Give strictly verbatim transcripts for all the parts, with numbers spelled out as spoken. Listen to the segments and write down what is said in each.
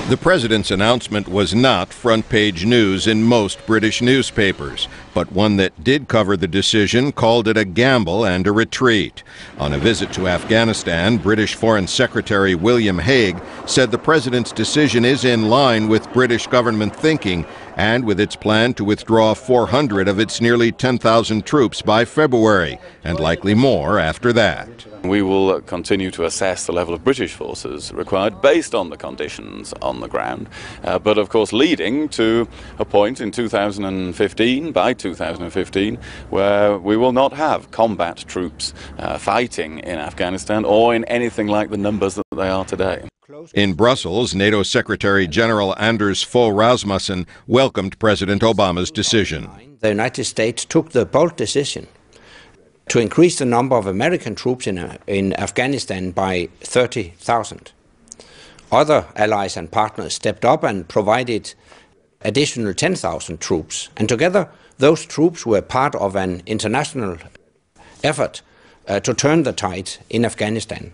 The president's announcement was not front-page news in most British newspapers, but one that did cover the decision called it a gamble and a retreat. On a visit to Afghanistan, British Foreign Secretary William Hague said the president's decision is in line with British government thinking and with its plan to withdraw four hundred of its nearly ten thousand troops by February, and likely more after that. We will continue to assess the level of British forces required based on the conditions on the ground, uh, but of course leading to a point in two thousand fifteen, by two thousand fifteen, where we will not have combat troops uh, fighting in Afghanistan or in anything like the numbers that they are today. In Brussels, NATO Secretary General Anders Fogh Rasmussen welcomed President Obama's decision. The United States took the bold decision to increase the number of American troops in, uh, in Afghanistan by thirty thousand. Other allies and partners stepped up and provided additional ten thousand troops. And together, those troops were part of an international effort uh, to turn the tide in Afghanistan.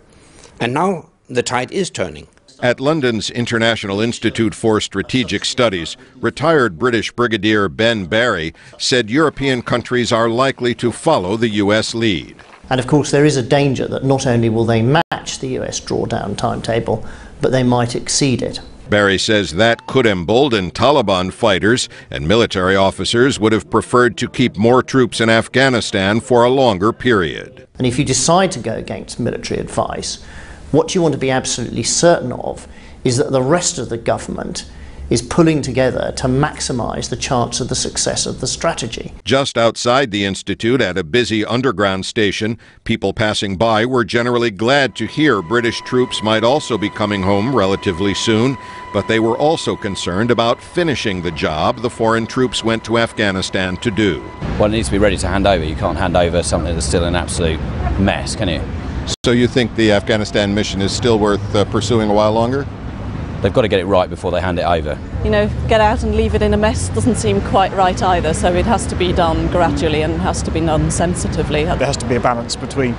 And now the tide is turning. At London's International Institute for Strategic Studies, retired British Brigadier Ben Barry said European countries are likely to follow the U S lead. And of course there is a danger that not only will they match the U S drawdown timetable, but they might exceed it. Barry says that could embolden Taliban fighters, and military officers would have preferred to keep more troops in Afghanistan for a longer period. And if you decide to go against military advice, what you want to be absolutely certain of is that the rest of the government is pulling together to maximize the chance of the success of the strategy. Just outside the Institute, at a busy underground station, people passing by were generally glad to hear British troops might also be coming home relatively soon, but they were also concerned about finishing the job the foreign troops went to Afghanistan to do. Well, it needs to be ready to hand over. You can't hand over something that's still an absolute mess, can you? So you think the Afghanistan mission is still worth uh, pursuing a while longer? They've got to get it right before they hand it over. You know, get out and leave it in a mess doesn't seem quite right either, so it has to be done gradually and has to be done sensitively. There has to be a balance between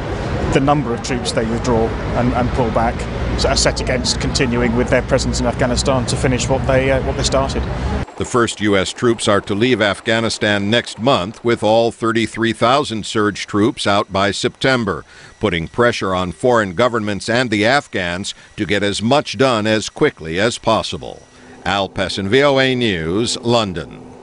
the number of troops they withdraw and, and pull back, so set against continuing with their presence in Afghanistan to finish what they, uh, what they started. The first U S troops are to leave Afghanistan next month, with all thirty-three thousand surge troops out by September, putting pressure on foreign governments and the Afghans to get as much done as quickly as possible. Al Pessin, V O A News, London.